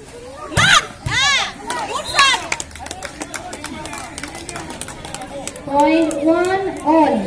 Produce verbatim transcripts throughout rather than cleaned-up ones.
Point one all.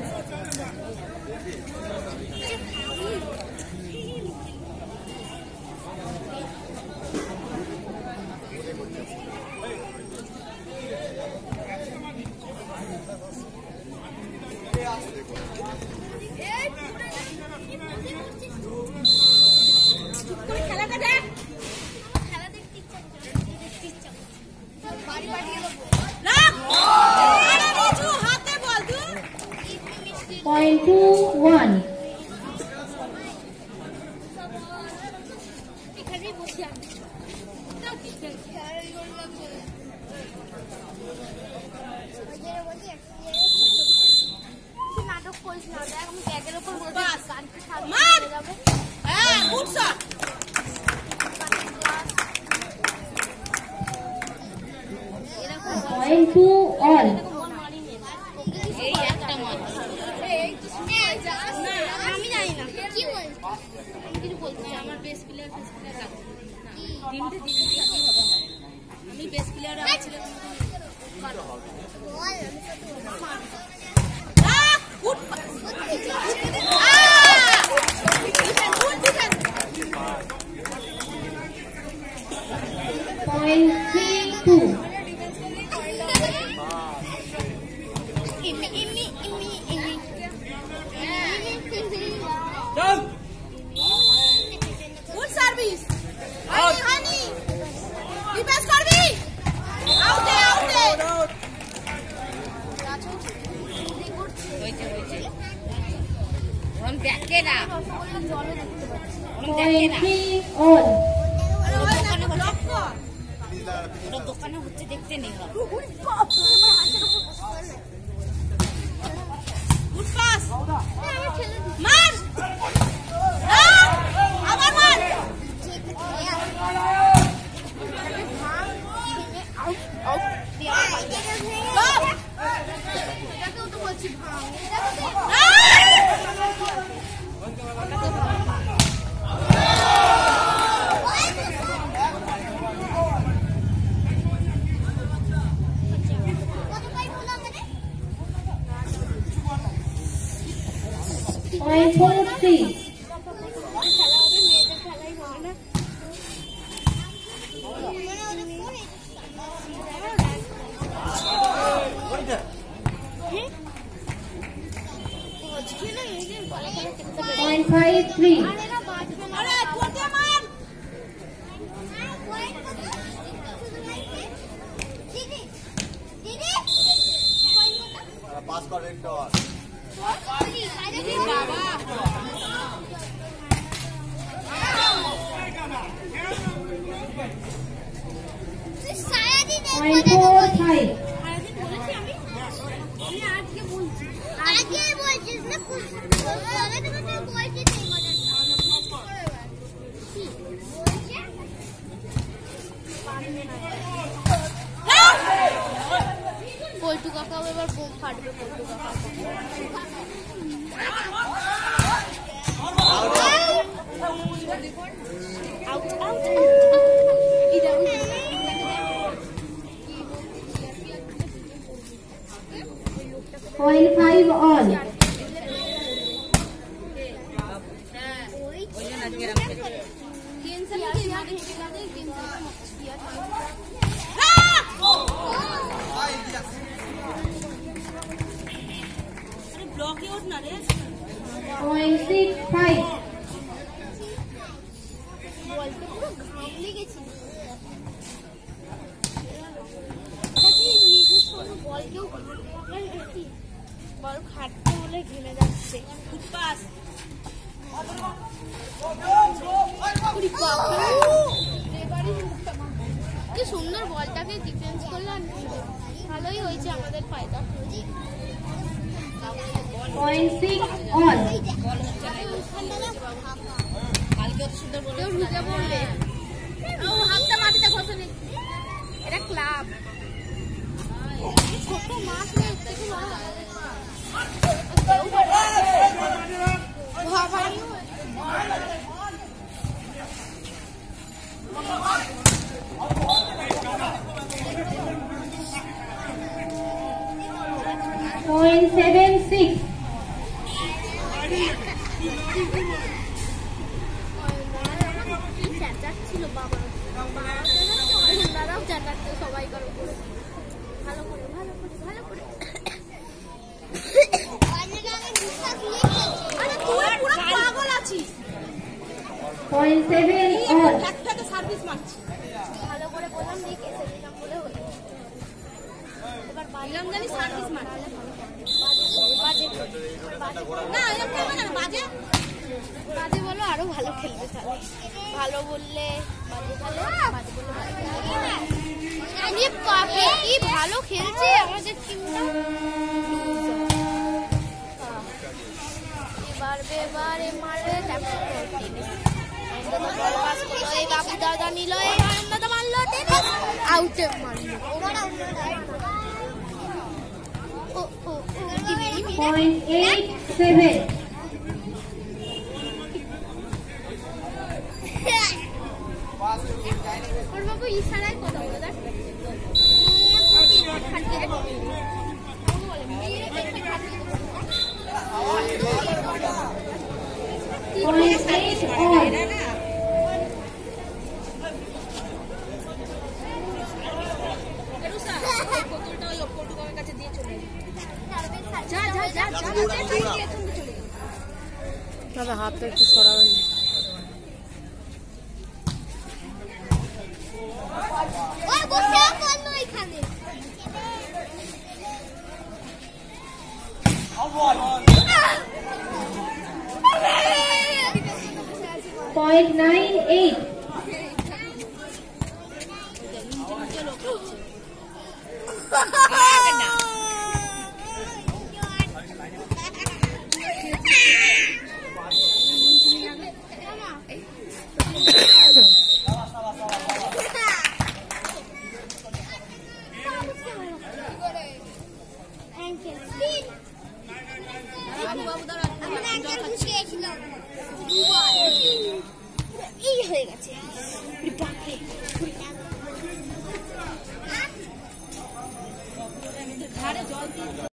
Point two one. নাটক করিস না, দেখ আমি ব্যাগের উপর বসে গানটা সামনে যাবে। হ্যাঁ good shot. Point two all. এই একটা মার আমি জানি না কি বল, আমি কিছু বলছি। আমার বেস্ট প্লেয়ার বেস্ট প্লেয়ার লাগবে তিনটে তিনটে কি হবে, আমি বেস্ট প্লেয়ার আছে বল। Good Point three two. ইমি ইমি ইমি ইমি গুড সার্ভিস। হানি হানি ডিফেন্স করবি। আউট আউট হইছে হইছে ওরম দেখে না, ওরম দেখে Point না। three all. ওটা দোকানে হচ্ছে দেখতে নেই। গুড পাস মার আবার মার। Point four three. Point five three. আরে কোটে মার। দিদি দিদি পাস কর একটা বাবা Point four five. পল্টু কাকাও এবার বোম ফাটবে। পল্টু কাকা Point five all. ব্লকে ওঠ না রে। Point six five. বলতে পুরো ঘাম লেগেছে। বল কেউ বল খাটতে হলে ঘেমে যাচ্ছে। Good pass. কি সুন্দর বলটাকে ডিফেন্স করলাম, ভালোই হয়েছে আমাদের ফায়দা। Point six all. কালকে অত সুন্দর বলে কেউ ঢুকে পড়বে, হাতটা মাটিতে ঘষে নে। এটা ক্লাব, ছোট মাছ নেই থেকে ভাবাই দাদাও চাটাচ্ছে সবাই করো ভালো করে ভালো করে ভালো করে আরে তুই পুরো পাগল আছিস পয়েন্ট সেভেন অন একটাতে সার্ভিস মারছি ভালো করে বললাম দিয়ে কেসে দিলাম বলে হলো এবার বললাম জানি সার্ভিস মারছি বাজে বাজে না এরকম হবে না বাজে বাজে বলো আরো ভালো খেলবে তাহলে ভালো বললে বাজে খেলে বাজে বললে ভালো খেলবে আমি পাপে কি ভালো খেলছে আমাদের টিমটা এবার এবারে মারবে ট্যাপটা এই বাবু দাদা নিল এই দাদা মারলো আউটে মারলো ও ও পয়েন্ট এইট সেভেন ওর বাবু ইশারায় কথা বলে দেখ পয়েন্ট এইট অন বোতলটা ওই পটুকার কাছে দিয়ে চলে যা যা যা যা দাদা হাতটা একটু সরাবেন ওই বসে পড়লো এখানে পয়েন্ট নাইন এইট এই হয়ে গেছে